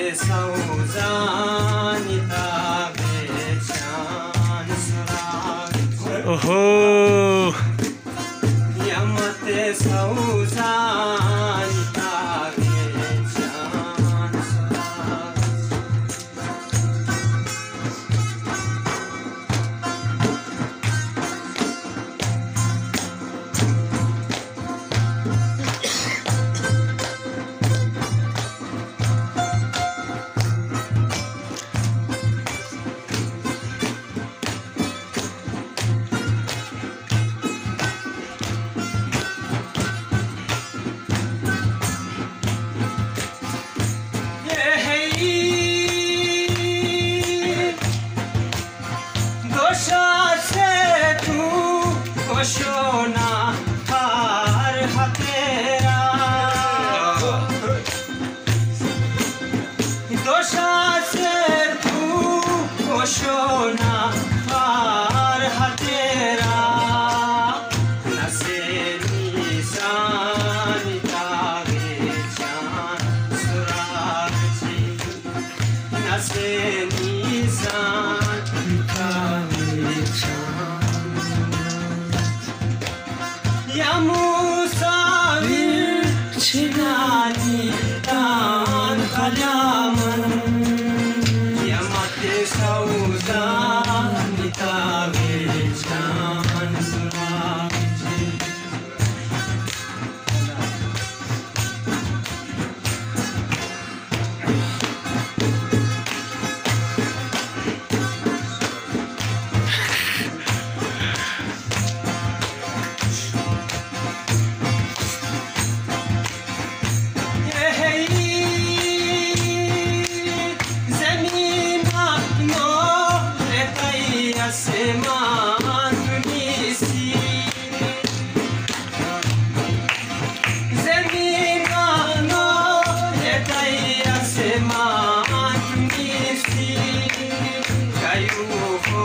Oho. सोना हार हतेरा दोषा से तू को सोना हार हतेरा नसे निशान तागे जान सुराग जी नसे निशान तागे जान Ya musafir çinani tan kalaman Ya mate saudan nitabe can suraji आसमान निसी ज़मीन नो लेताई आसमान निसी कायू हो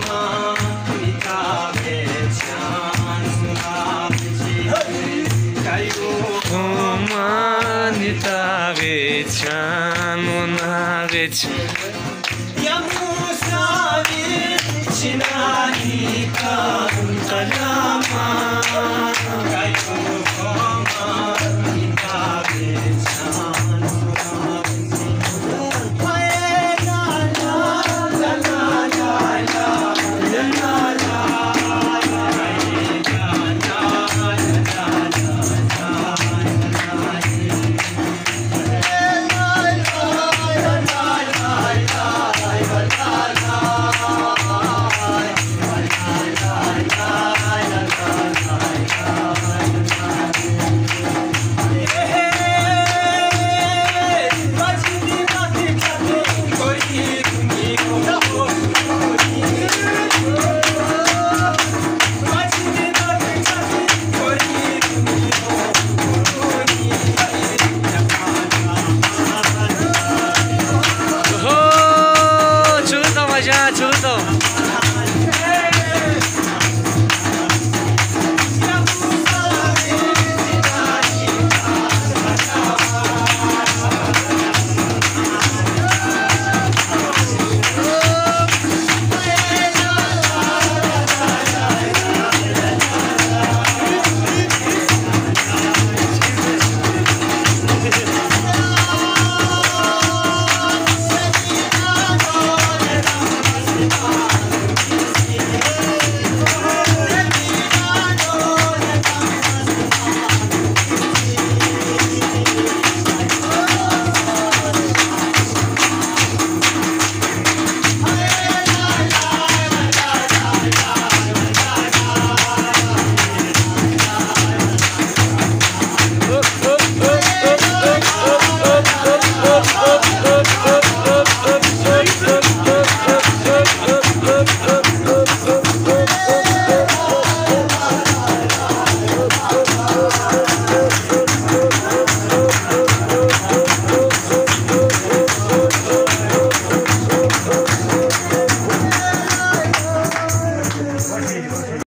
मिताबे जान सुनाब जी कायू हो मिताबे जान मुनाबे Ya musafir çinani kan kalam